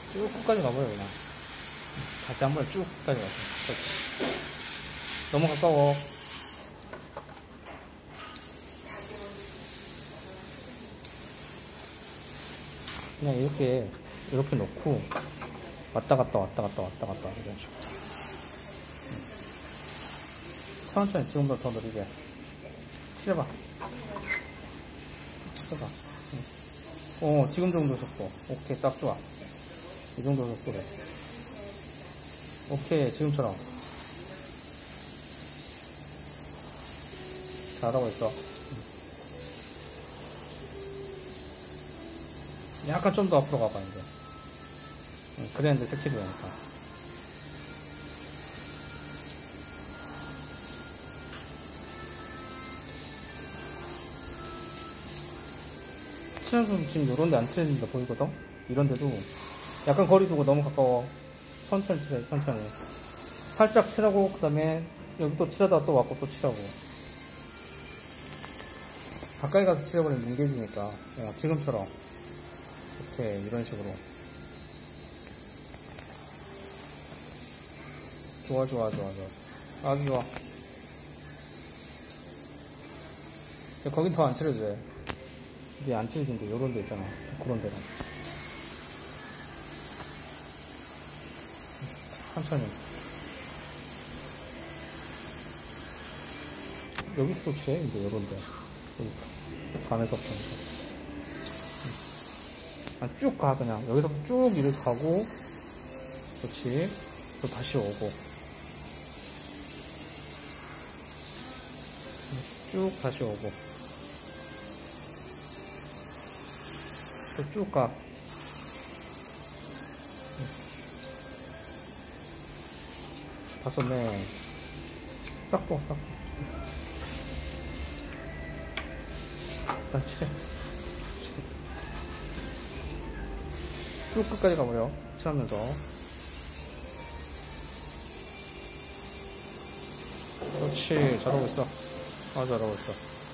쭉 끝까지 가버려, 그냥. 다시 한 번 쭉 끝까지 가서. 그렇지. 너무 가까워. 그냥 이렇게 놓고, 왔다 갔다, 왔다 갔다, 왔다 갔다, 이런 식으로. 천천히, 지금보다 더 느리게. 칠해봐. 칠해봐. 지금 정도 속도. 오케이, 딱 좋아. 이 정도 속도래. 오케이, 지금처럼. 잘하고 있어. 약간 좀 더 앞으로 가봐, 이제. 그래야 이제 스킬이 되니까. 칠해서 지금 요런데 안 칠해진다 보이거든? 이런데도 약간 거리 두고 너무 가까워. 천천히 칠해, 천천히. 살짝 칠하고, 그 다음에 여기 또 칠하다가 또 왔고 또 칠하고. 가까이 가서 칠해버리면 뭉개지니까. 지금처럼. 이렇게, 이런 식으로. 좋아, 좋아, 좋아, 좋아. 아주 좋아. 거긴 더 안 칠해도 돼. 이게 안 칠해진데, 요런 데 있잖아. 그런 데는. 천천히. 여기서도 칠해, 이제 요런데. 여기부터. 반에서부터. 쭉 가, 그냥. 여기서부터 쭉 이렇게 가고. 그렇지. 또 다시 오고. 쭉 다시 오고. 또 쭉 가. 봤었네. 싹 봐, 싹 봐. 다시 칠해. 쭉 끝까지 가버려. 칠하면서. 그렇지. 잘하고 있어. 아주 잘하고 있어.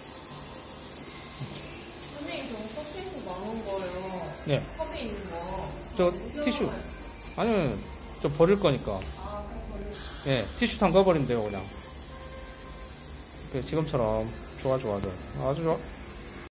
선생님, 저거 섞이고 나온 거예요. 네. 컵에 있는 거. 저 티슈. 아니면 저 버릴 거니까. 예, 티슈 담가버리면 돼요, 그냥. 지금처럼. 좋아, 좋아, 좋아. 아주 좋아.